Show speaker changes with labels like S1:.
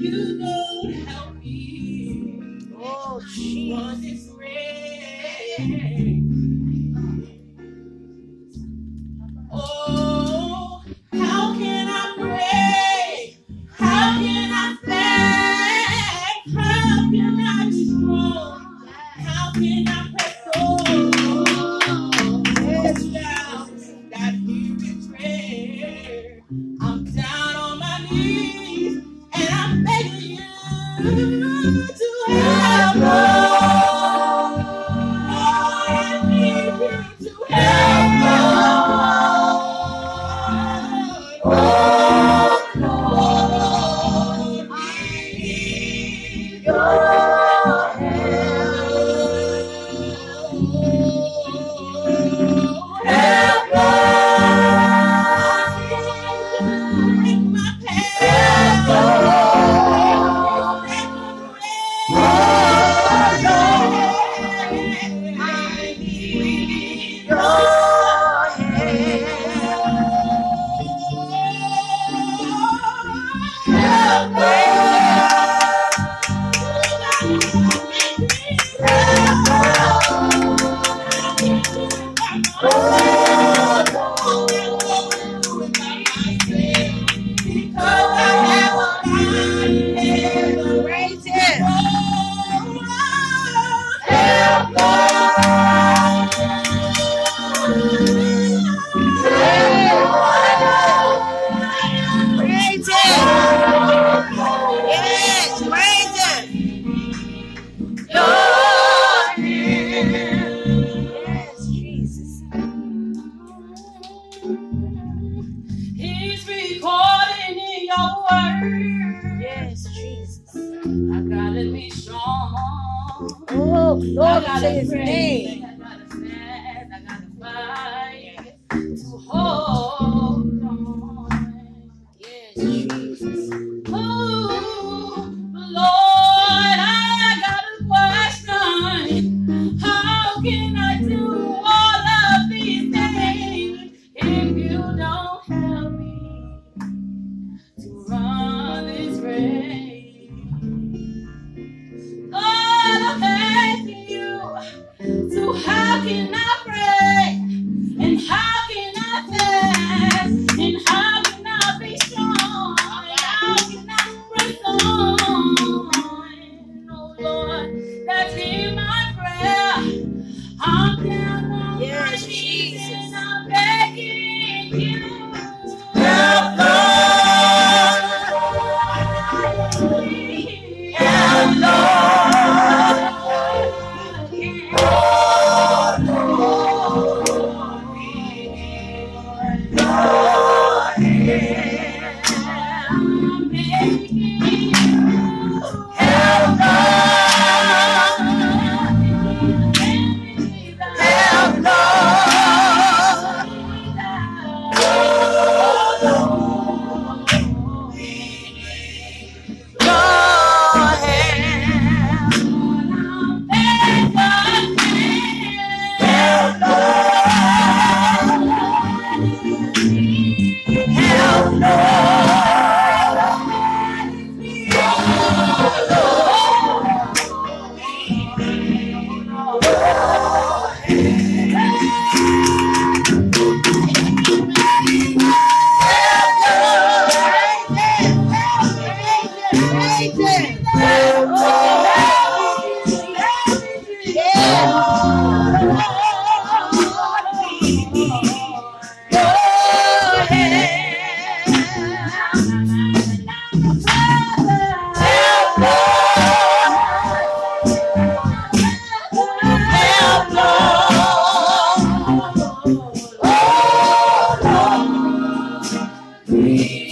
S1: you don't help me.
S2: Oh, Jesus.
S1: Oh, how can I pray? How can I thank? How can I be strong? How can I press on? Yes, now that He betrayed. I'm down on my knees and I'm begging you to help me. I need you to help me. He's recording in your word.
S2: Yes, Jesus.
S1: I gotta be strong.
S2: Oh, Lord,
S1: I gotta
S2: say His
S1: pray.
S2: name.
S1: I gotta fast. I gotta fight to hold on.
S2: Yes, Jesus.
S1: Oh, Lord, I got a question. How can I do all of these things if you don't help me to run this race? Lord, I'm asking you, so how can I pray? And how can I fast? And how can I be strong? And how can I press on? Oh Lord, that's in my prayer. I'm down on my knees
S2: Jesus.
S1: and I'm begging you.
S2: Help,
S1: Help, Lord.